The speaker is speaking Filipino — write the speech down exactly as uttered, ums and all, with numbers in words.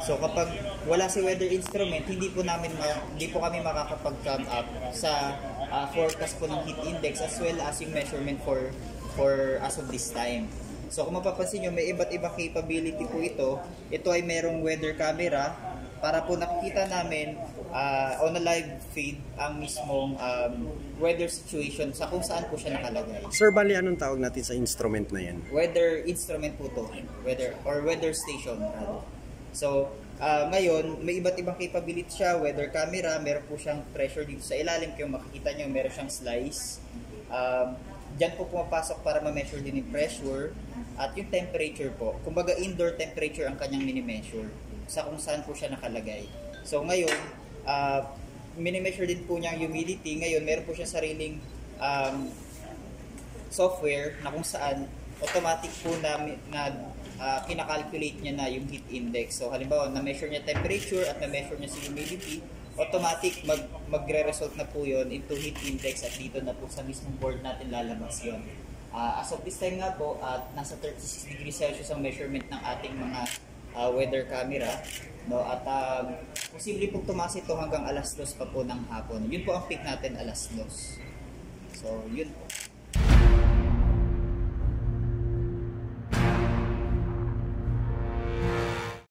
So kapag wala si weather instrument, hindi po namin ma- hindi po kami makakapag-come up sa uh, forecast po ng heat index as well as yung measurement for for as of this time. So kung mapapansin nyo, may iba't ibang capability po ito. Ito ay merong weather camera para po nakikita namin uh, on a live feed ang mismong um, weather situation sa kung saan po siya nakalagay. Sir, bali anong tawag natin sa instrument na yan? Weather instrument po to, weather or weather station rather. So, uh, ngayon, may iba't ibang capability siya, weather camera, meron po siyang pressure dito sa ilalim, kung makikita nyo, meron siyang slice. Um, Diyan po pumapasok para ma-measure din yung pressure at yung temperature po. Kumbaga indoor temperature ang kanyang mini-measure sa kung saan po siya nakalagay. So ngayon, uh, mini-measure din po niya ang humidity. Ngayon, meron po siya sariling um, software na kung saan automatic po na, na uh, kinakalculate niya na yung heat index. So halimbawa, na-measure niya temperature at na-measure niya si humidity, automatic mag, magre-result na po yon into heat index at dito na po sa mismong board natin lalabas yon. Uh, as of this time nga po, at uh, nasa thirty-six degrees Celsius ang measurement ng ating mga uh, weather camera. No? At uh, posible pong tumaas ito hanggang alas dos pa po ng hapon. Yun po ang peak natin, alas dos. So, yun po.